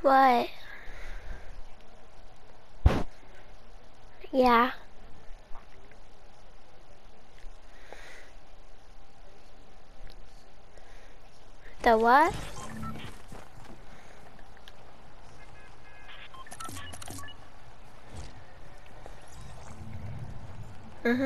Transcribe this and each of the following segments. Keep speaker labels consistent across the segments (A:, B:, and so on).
A: What? Yeah. The what? Mm-hmm.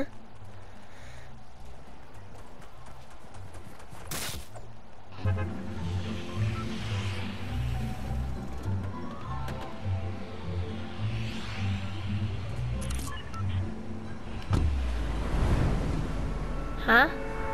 A: Huh?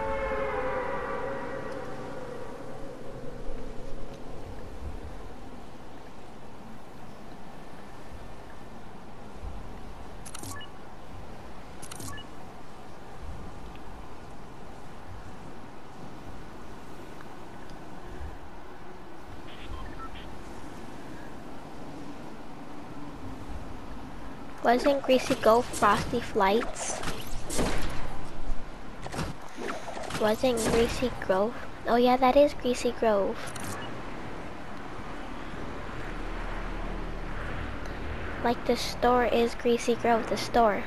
A: Wasn't Greasy Grove Frosty Flights? Wasn't Greasy Grove? Oh yeah, that is Greasy Grove. Like the store is Greasy Grove, the store.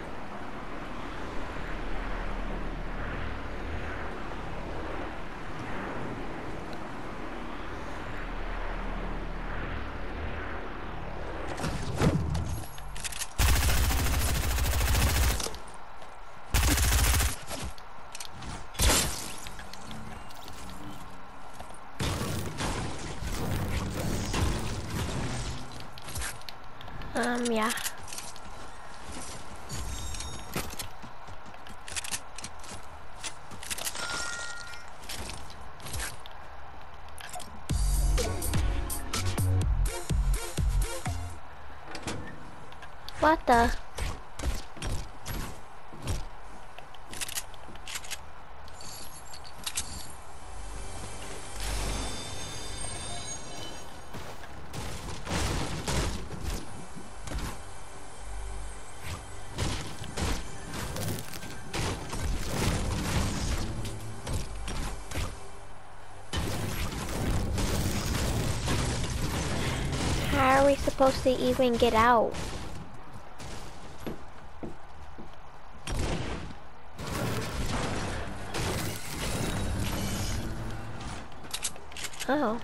A: Yeah. What the? How are we supposed to even get out? Oh.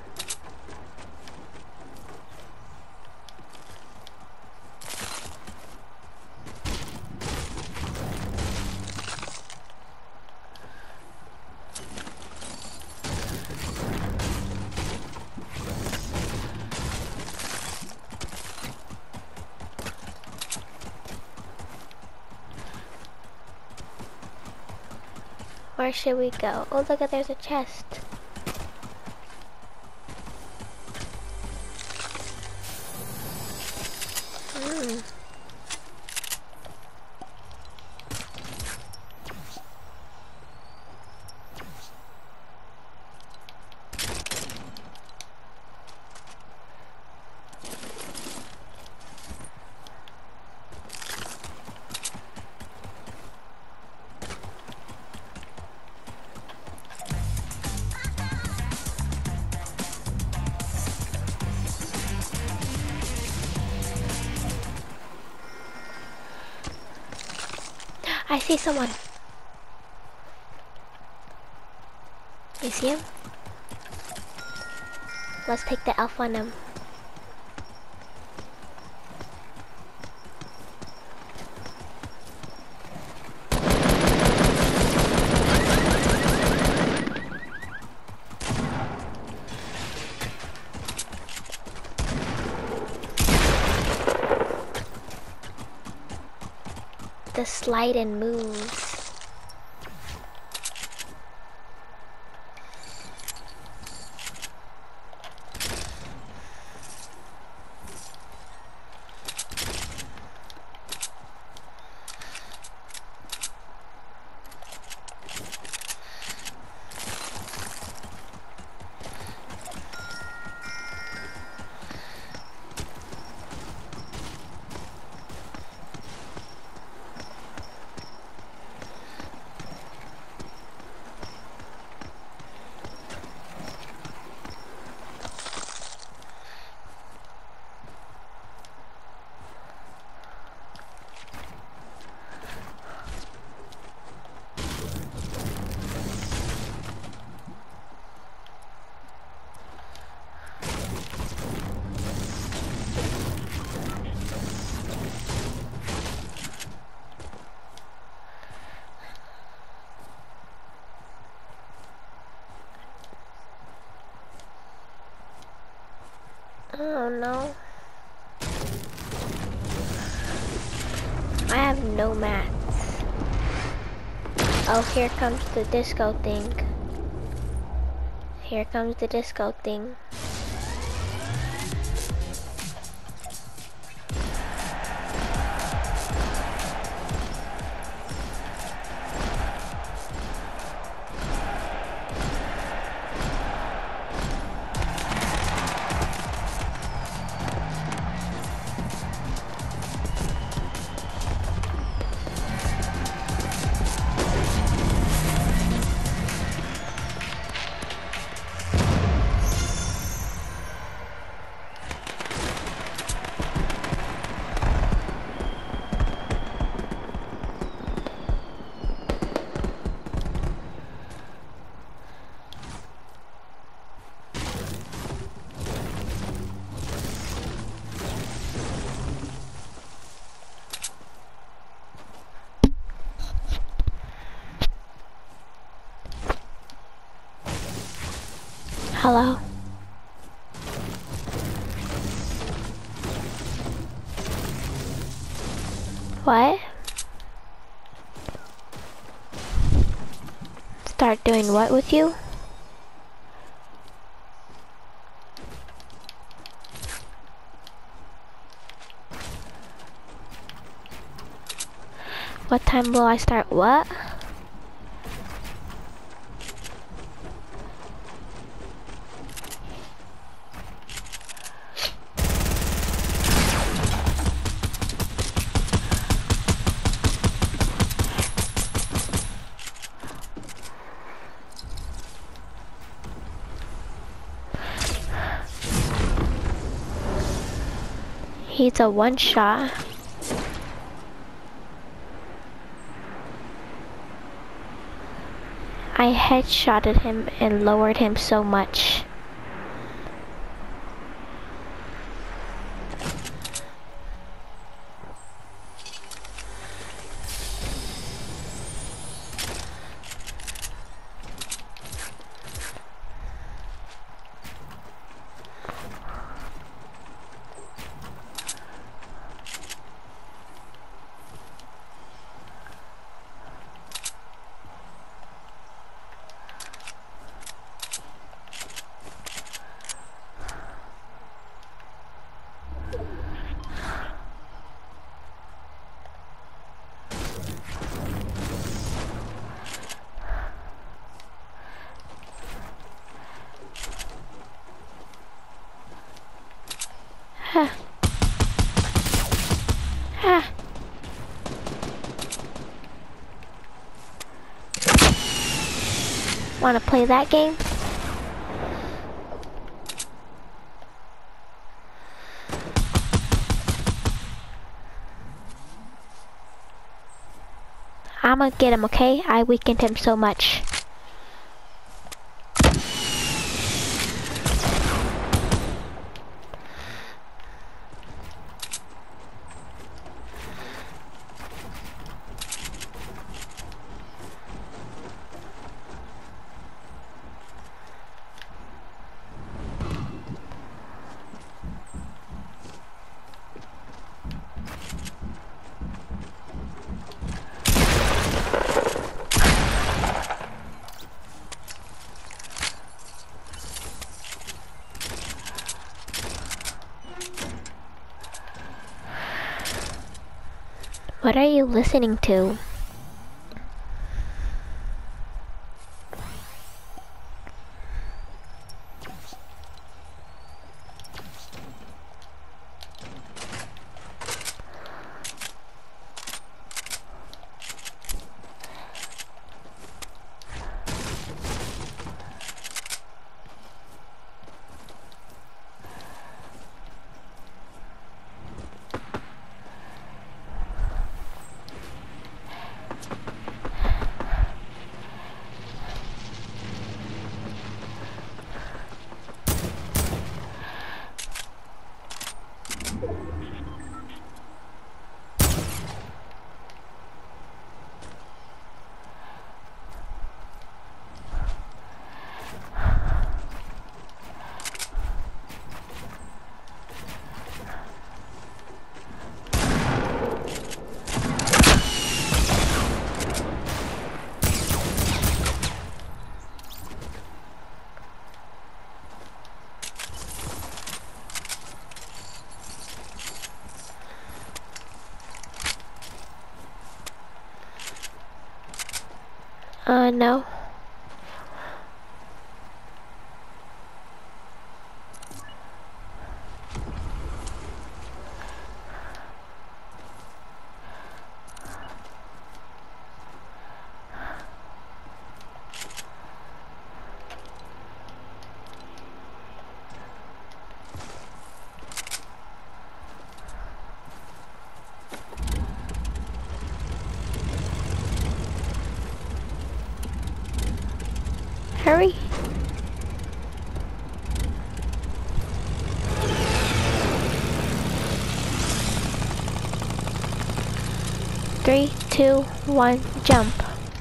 A: Where should we go? Oh, look, there's a chest. I see someone. You see him? Let's take the elf on him. The slide and moves. don't know. I have no mats. Oh, here comes the disco thing. Here comes the disco thing. Hello? What? Start doing what with you? What time will I start what? He's a one shot. I headshotted him and lowered him so much. Huh. Ah. Wanna play that game? I'ma get him, okay? I weakened him so much. What are you listening to? No. Hurry. Three, two, one, jump.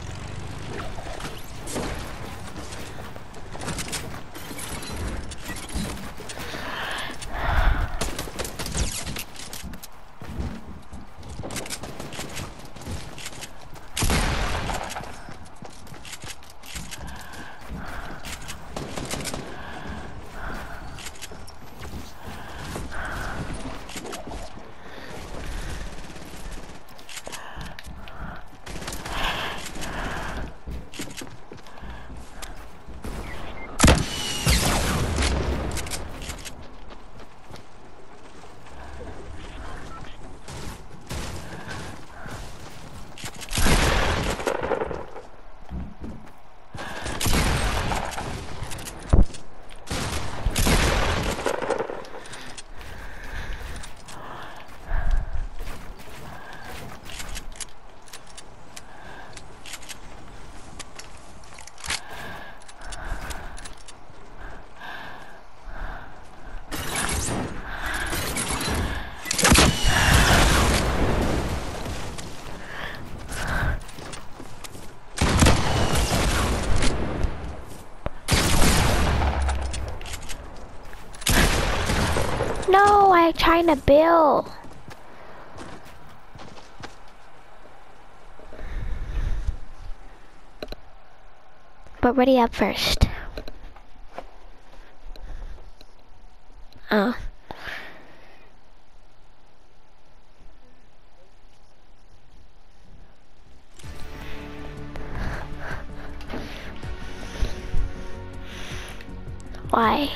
A: No, I'm trying to build. But ready up first. Oh. Why?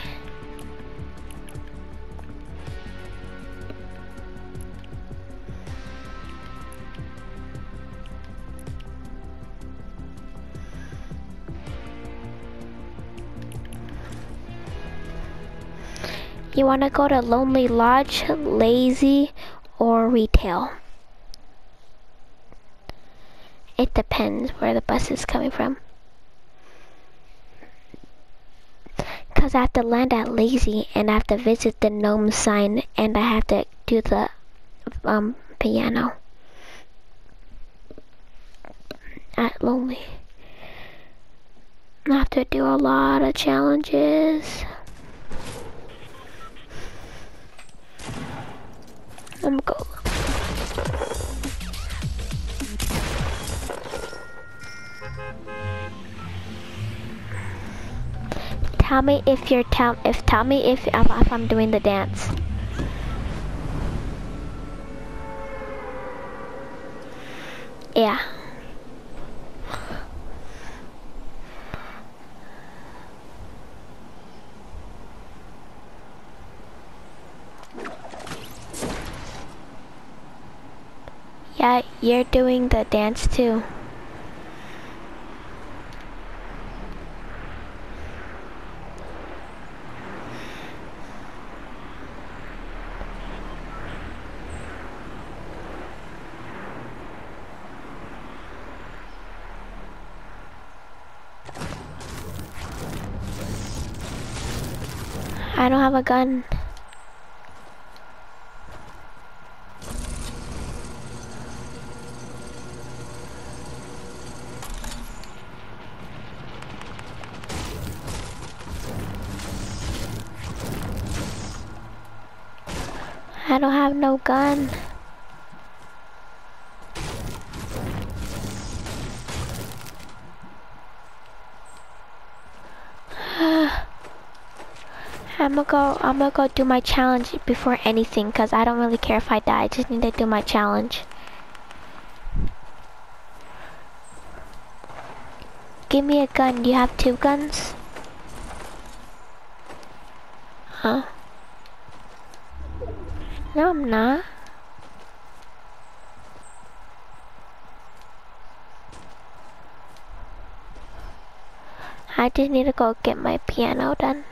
A: You want to go to Lonely Lodge, Lazy, or Retail? It depends where the bus is coming from. Because I have to land at Lazy, and I have to visit the gnome sign, and I have to do the piano at Lonely. I have to do a lot of challenges. I'm going. Tell me if you're tell me if I'm doing the dance. Yeah. Yeah, you're doing the dance too. I don't have a gun. I don't have no gun. I'm gonna go do my challenge before anything, cause I don't really care if I die. I just need to do my challenge. Give me a gun. You have 2 guns? Huh? No, I'm not. I just need to go get my piano done.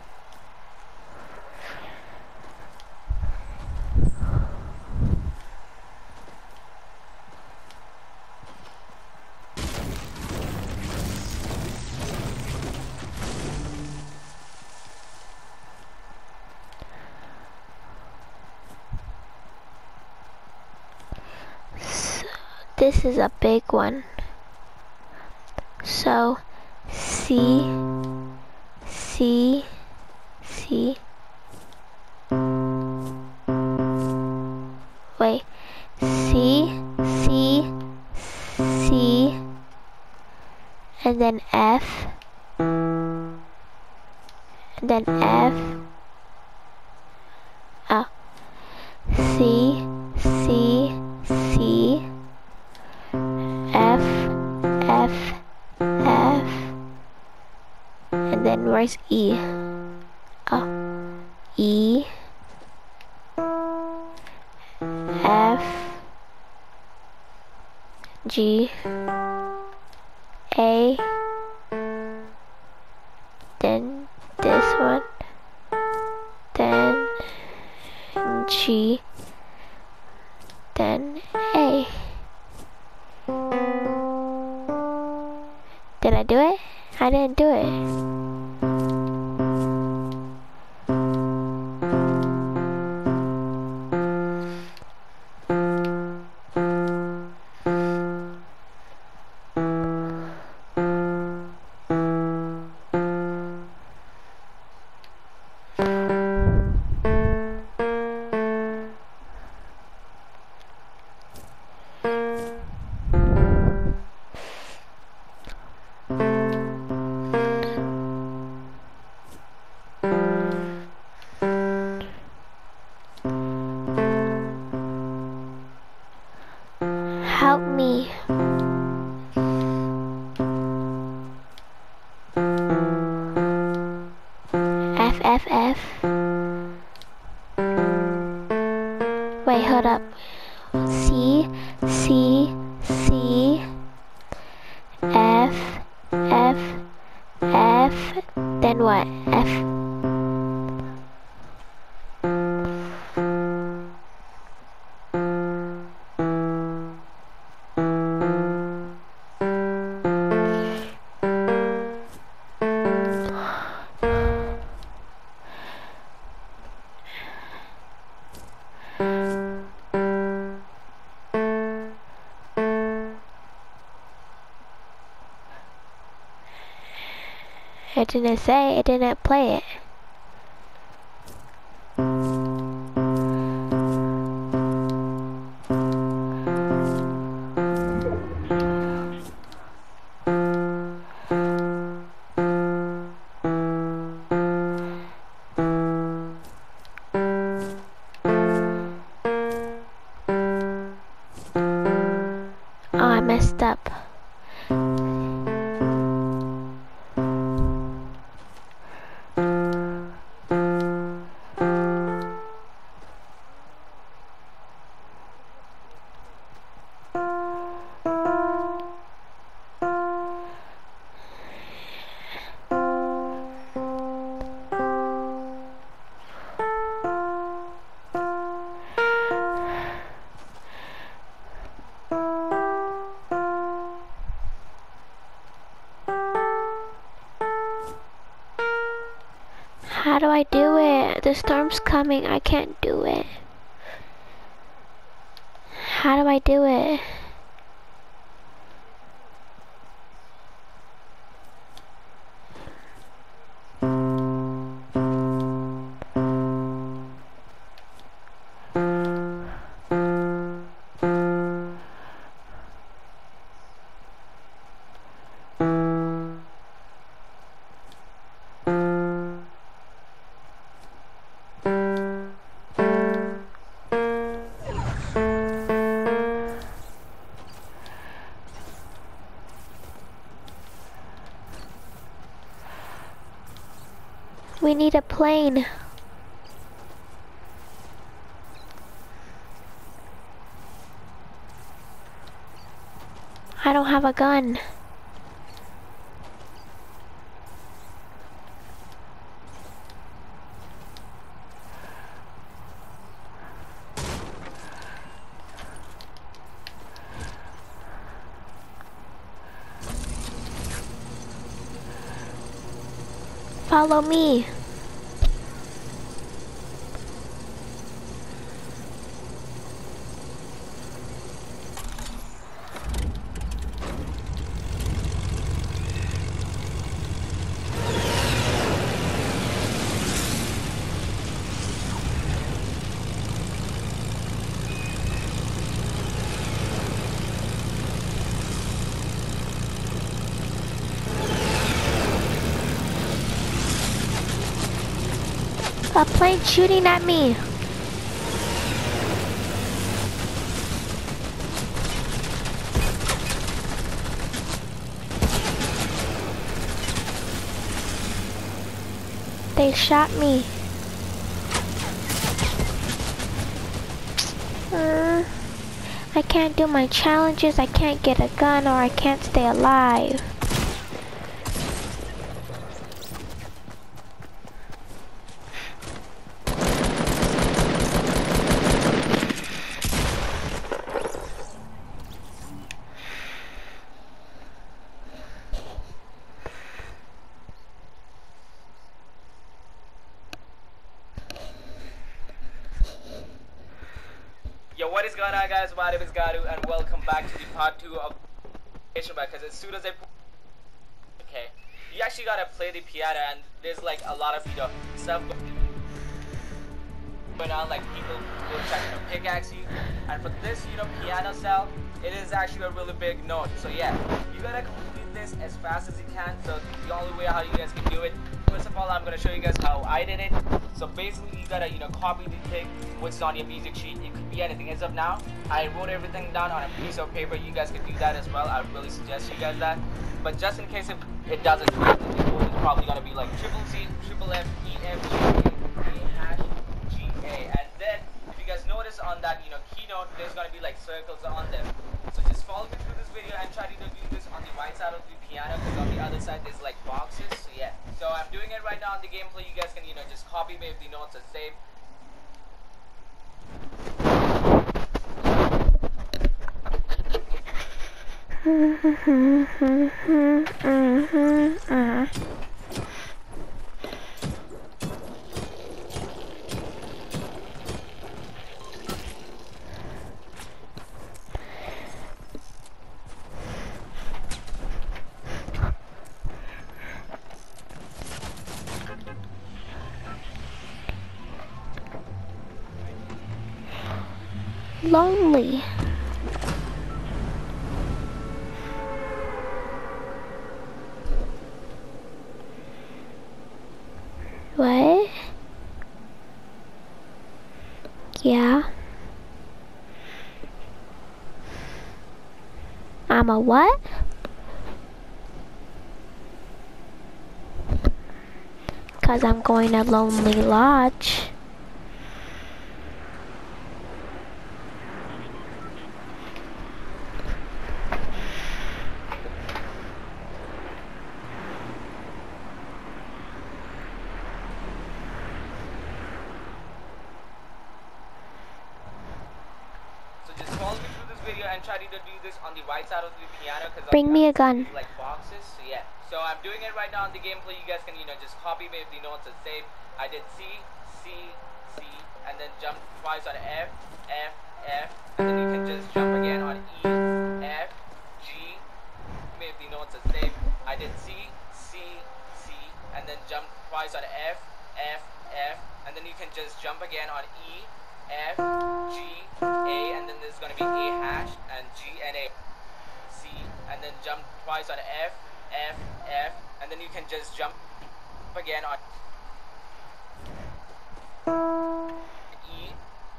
A: This is a big one. So, C, wait, C, and then F, and then F, oh, C, F, and then where's E? Oh, E, F, G, A, then this one, then G, then A. Did I do it? I didn't do it. Help me. F. Wait, hold up. C, F, then what? F. It didn't say, it didn't play it. Oh, I messed up. How do I do it? The storm's coming. I can't do it. How do I do it? We need a plane. I don't have a gun. Follow me. A plane shooting at me. They shot me. I can't do my challenges, I can't get a gun, or I can't stay alive.
B: Yo, what is going on, guys? My name is Garu, and welcome back to the part 2 of because as soon as I okay, you actually gotta play the piano, and there's like a lot of stuff going on, like people will try to pickaxe you, and for this piano cell, it is actually a really big note. So yeah, you gotta complete this as fast as you can. So the only way how you guys can do it, first of all, I'm gonna show you guys how I did it. So basically, you gotta copy the thing what's on your music sheet. It could be anything. As of now, I wrote everything down on a piece of paper. You guys can do that as well. I would really suggest you guys that. But just in case if it doesn't, the code is probably gonna be like triple C, triple F, E, F, G, A, hash, G, A, and then if you guys notice on that keynote, there's gonna be like circles on them. So just follow me through this video and try to do this on the right side of the piano, because on the other side there's like boxes. So yeah, so I'm doing it right now on the gameplay. You guys can just copy me if the notes are saved.
A: Lonely. What? Yeah. I'm a what? Cause I'm going to Lonely Lodge.
B: And try to do this on the right side of the piano, because
A: bring me a gun.
B: Like boxes. So yeah, so I'm doing it right now on the gameplay. You guys can just copy me if the notes are saved. I did C, C, C, and then jump twice on F, F, F, and then you can just jump again on E, F, G. If the notes are saved. I did C, C, C, and then jump twice on F, F, F, and then you can just jump again on E, F, G, A, and then there's gonna be A hash and G and A, C, and then jump twice on F, F, F, and then you can just jump again on E,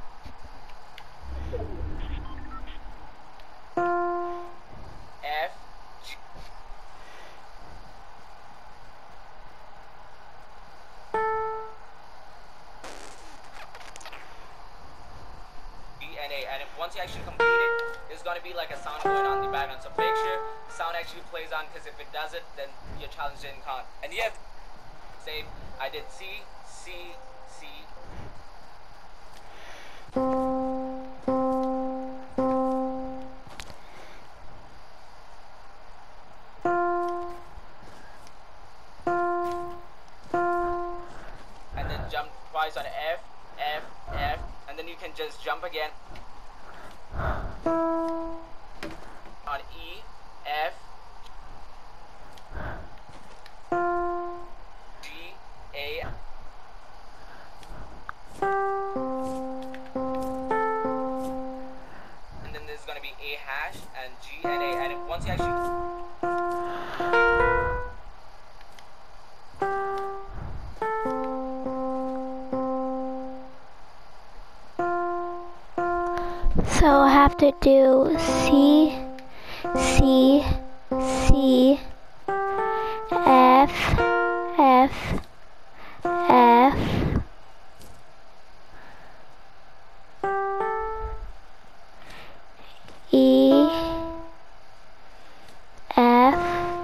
B: F, G. once you actually complete it, there's gonna be like a sound going on in the background. So make sure the sound actually plays on, because if it doesn't, then your challenge didn't count. And you have to say, I did C, C, C. And then jump twice on F, F, F, and then you can just jump again on E, F, G, A. And then there's gonna be A hash and G and A. And once you actually
A: So I have to do C, C, C, F, F, F, E, F,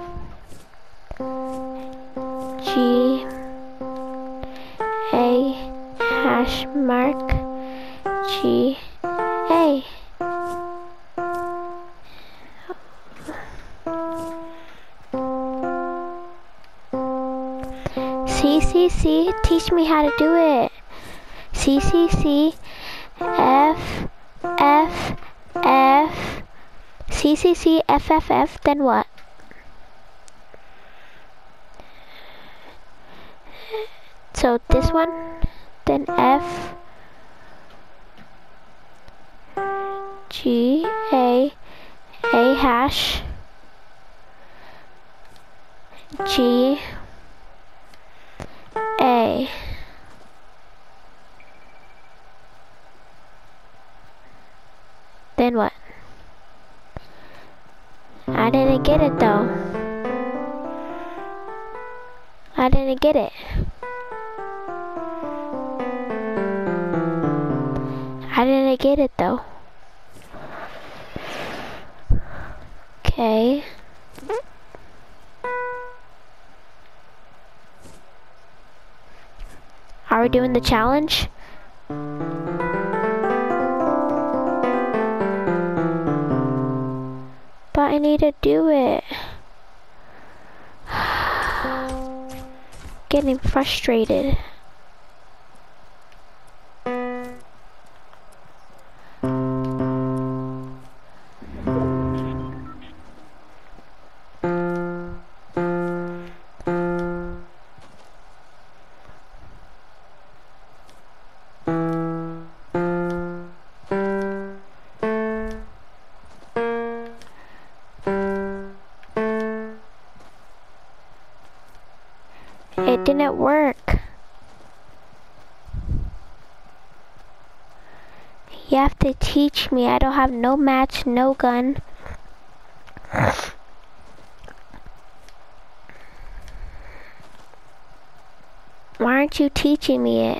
A: G, A, hash mark, G, A. C, C, C, teach me how to do it. C, C, C, F, F, F, C, C, C, F, F, F, then what? So this one, then F, G, A hash, G, A. Then what? I didn't get it though. I didn't get it. I didn't get it though. Okay. Are we doing the challenge? But I need to do it. Getting frustrated. It didn't work. You have to teach me. I don't have no match, no gun. Why aren't you teaching me it?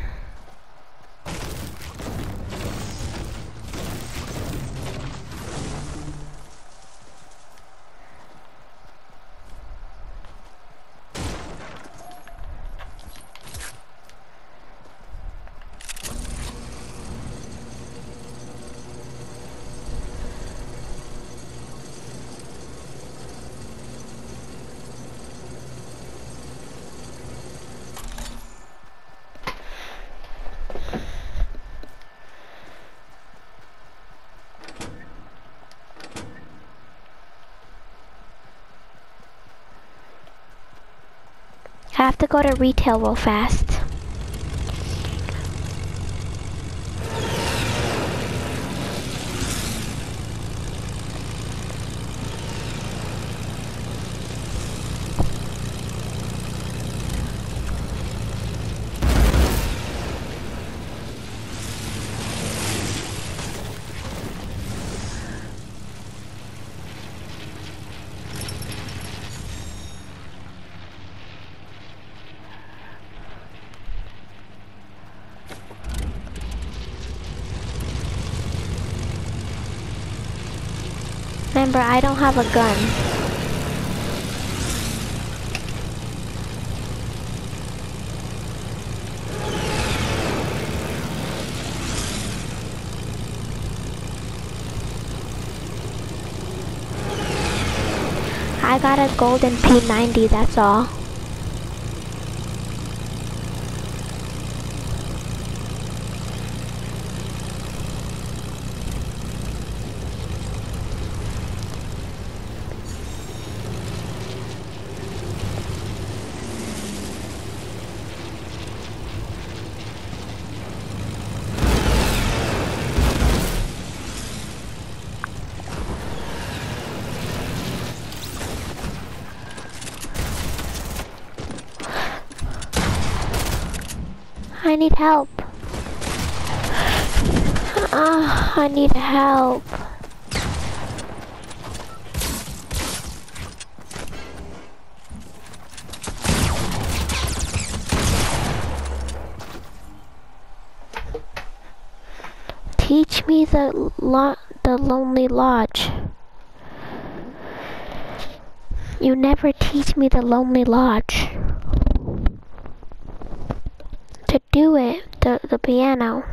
A: I have to go to retail real fast. remember, I don't have a gun. I got a golden P90, that's all. I need help. I need help. Teach me the Lonely Lodge. You never teach me the Lonely Lodge. To do it, the piano.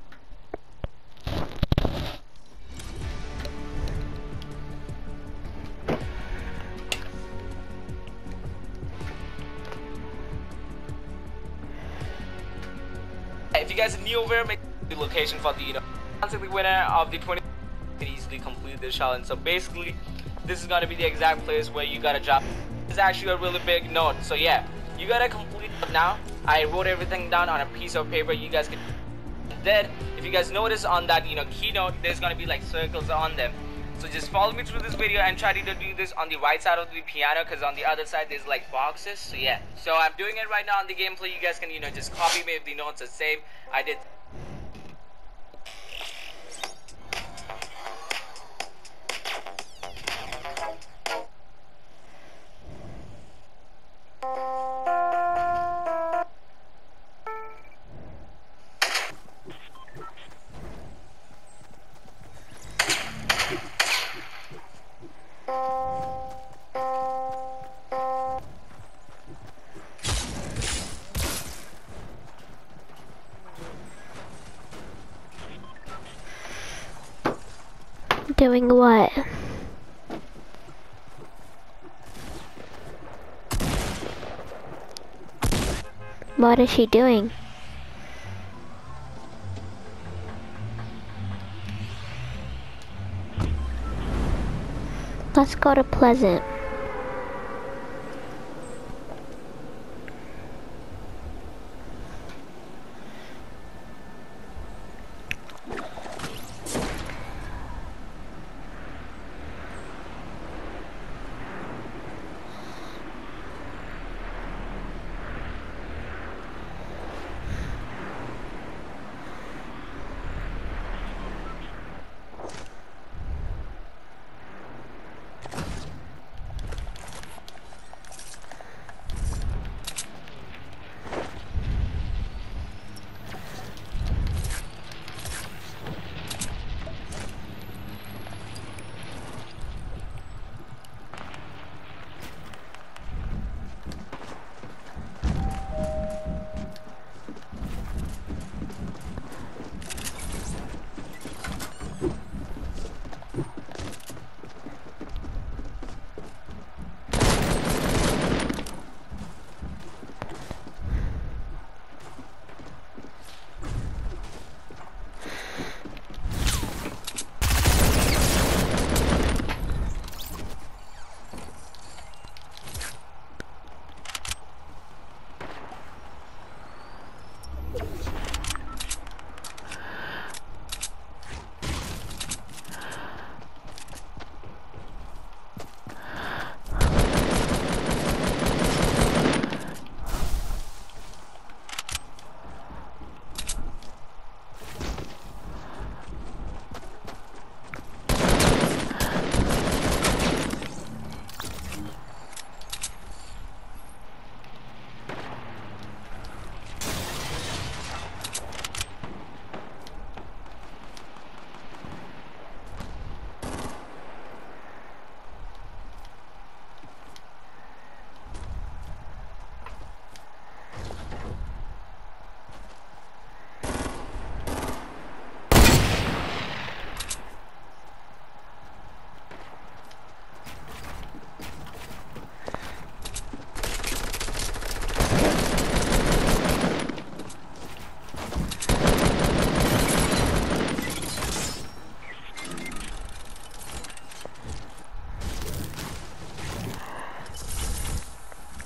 B: If you guys are new over, make the location for the constantly winner of the 20 can easily complete this challenge. So basically, this is gonna be the exact place where you gotta drop. It's actually a really big note. So yeah, you gotta complete it now. I wrote everything down on a piece of paper. You guys can. Then, if you guys notice on that keynote, there's gonna be like circles on them. So just follow me through this video and try to do this on the right side of the piano, because on the other side there's like boxes. So yeah, so I'm doing it right now on the gameplay. You guys can just copy me if the notes are same. I did.
A: Doing what? What is she doing? Let's go to Pleasant.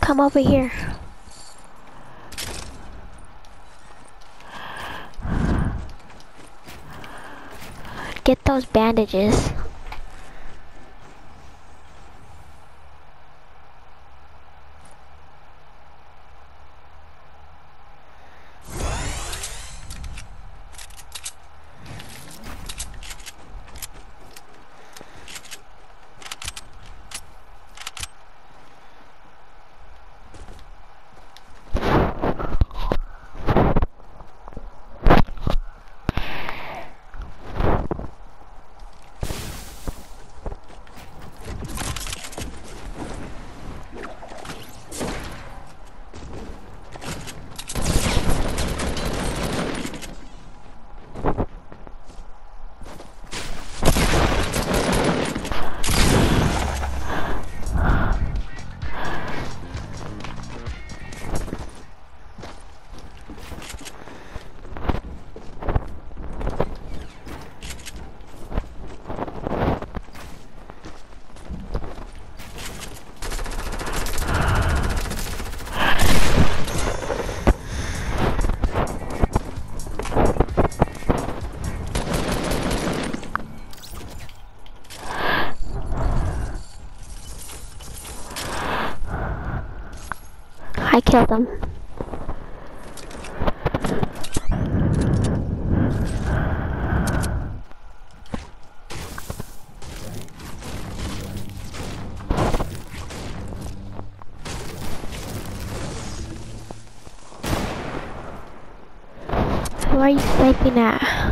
A: Come over here. Get those bandages. I killed him. Who are you sniping at?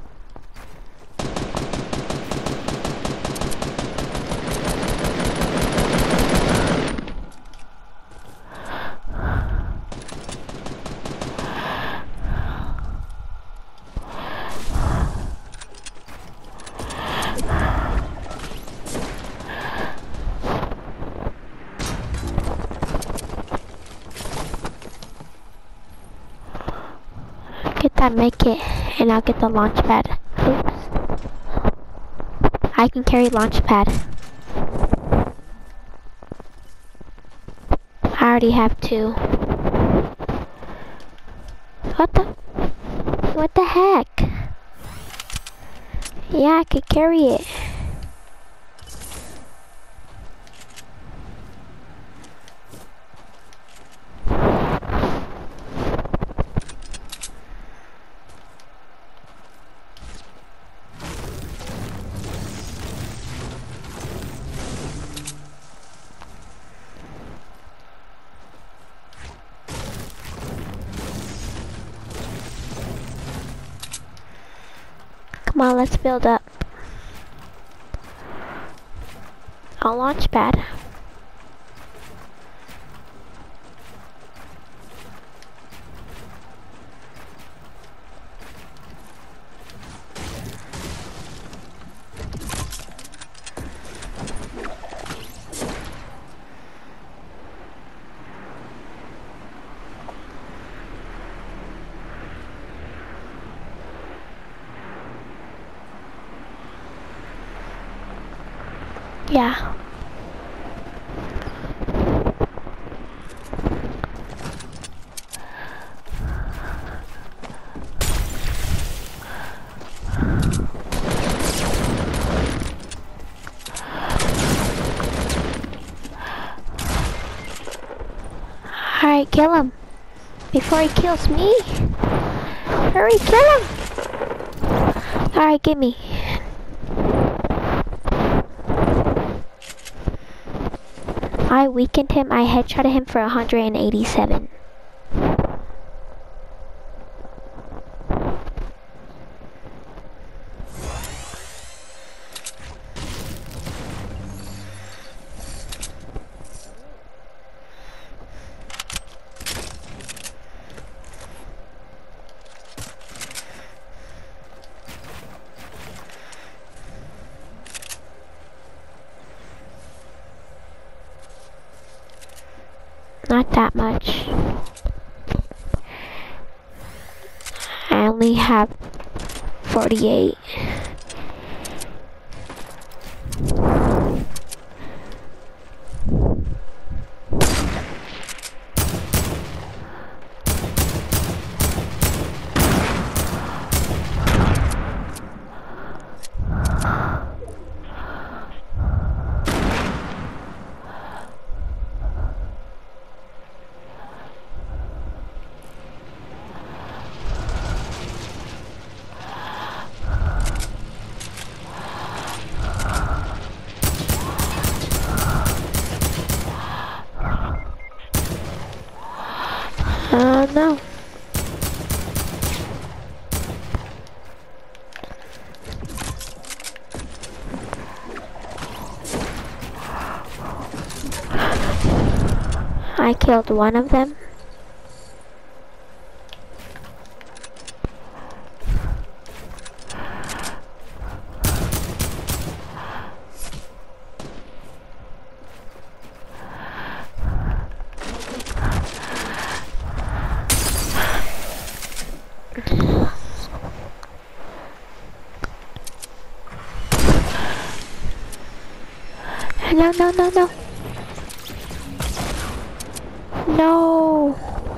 A: Get that medkit, and I'll get the launch pad. Oops. I can carry launch pad. I already have 2. What the heck? Yeah, I could carry it. Come on, let's build up. A launch pad. Yeah. Alright, kill him. Before he kills me. Hurry, kill him. Alright, give me. I weakened him. I headshotted him for 187. Not that much. I only have 48. Oh no. I killed one of them. No, no, no, no. No.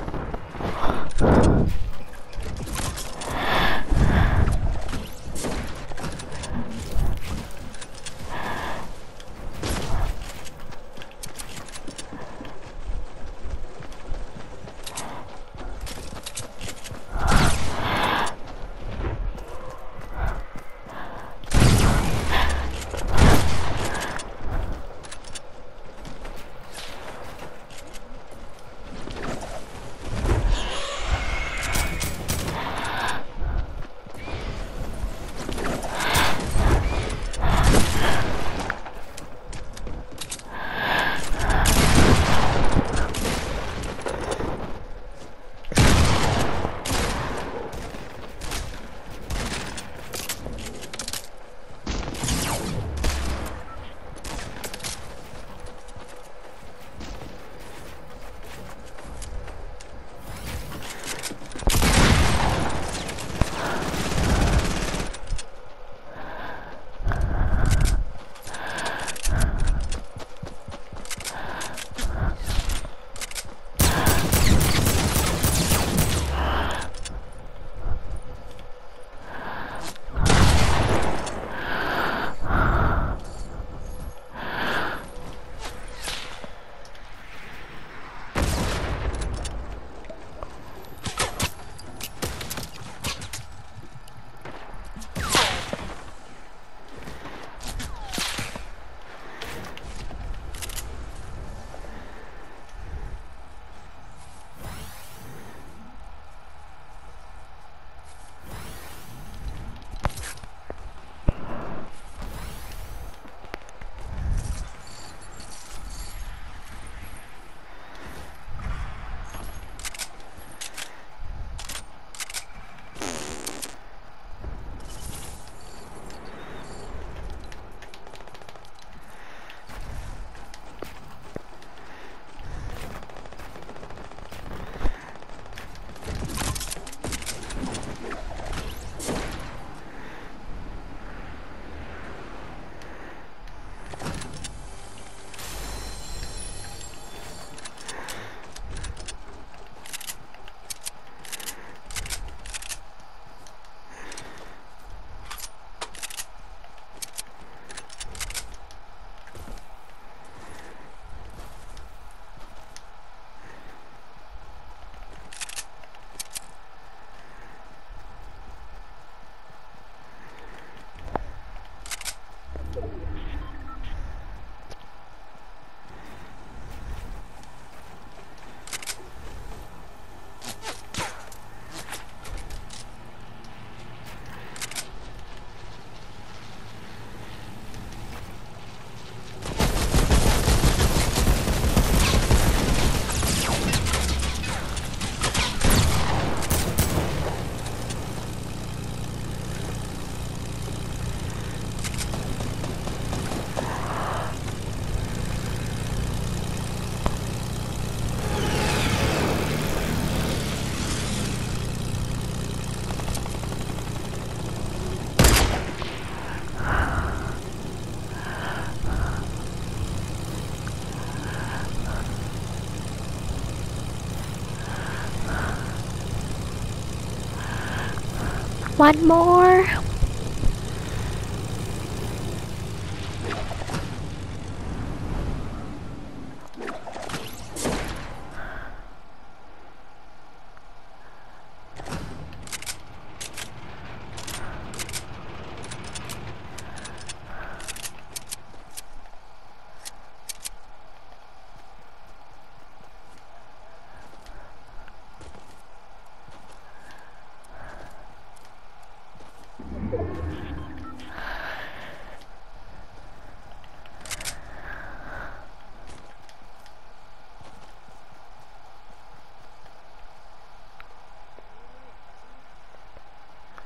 A: One more.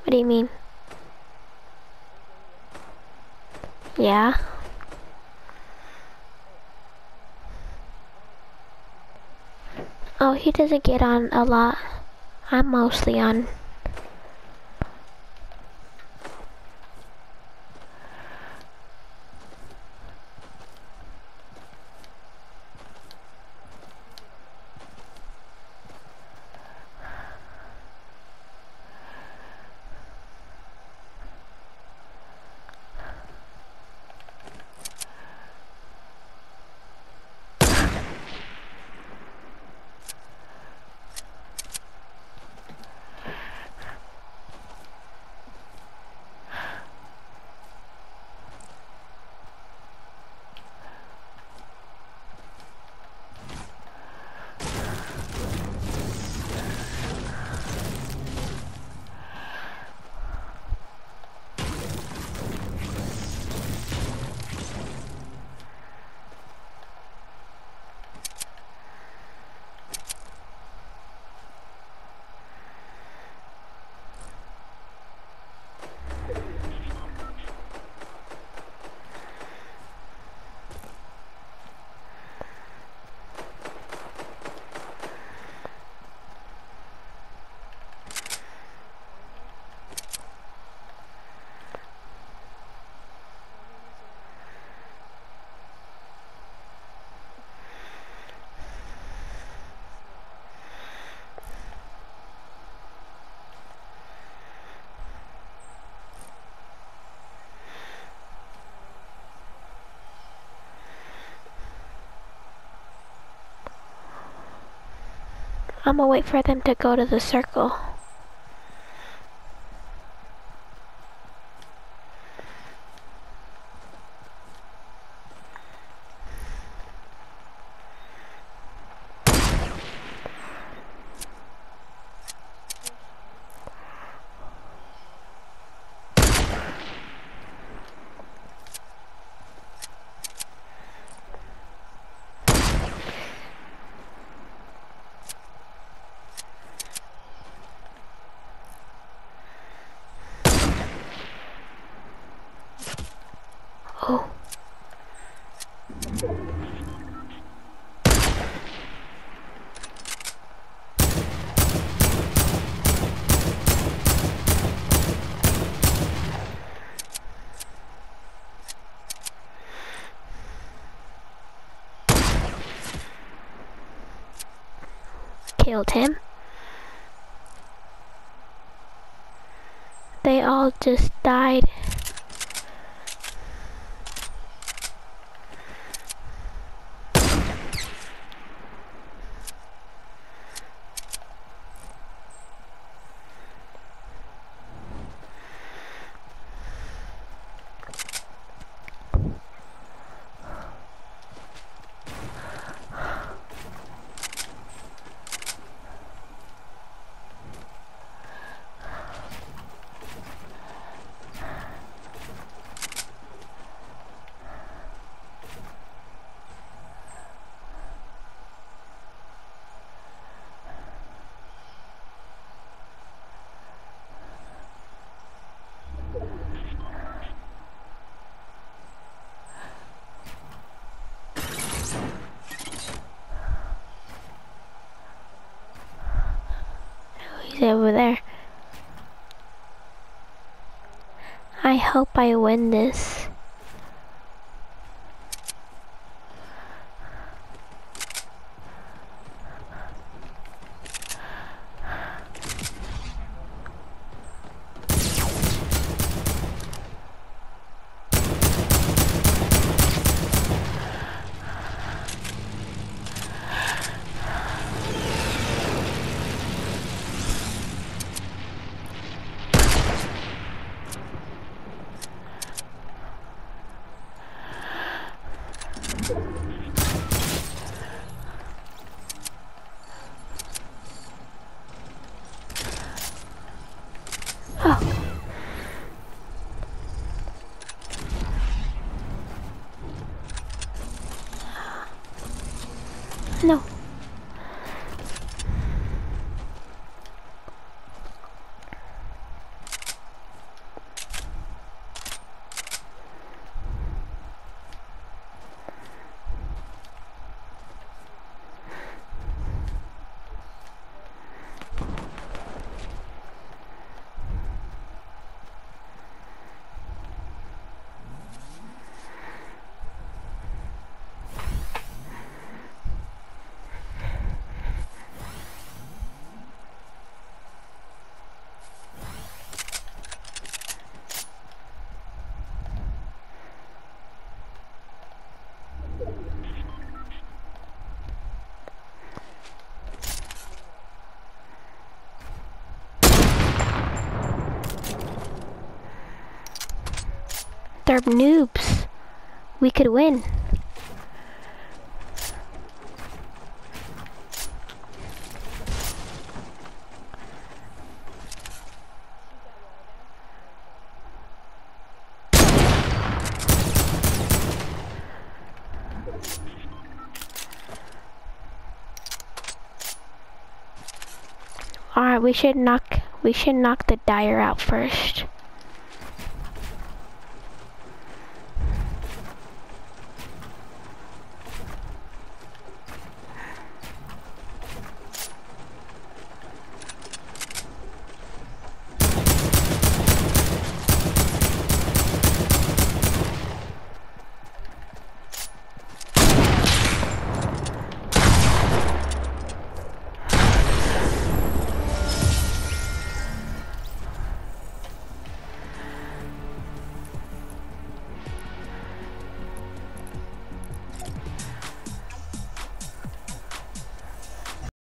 A: What do you mean? Yeah. Oh, he doesn't get on a lot. I'm mostly on. I'm gonna wait for them to go to the circle. Oh. Killed him. They all just died. He's over there. I hope I win this. No. they're noobs. We could win. Alright, we should knock the Dire out first.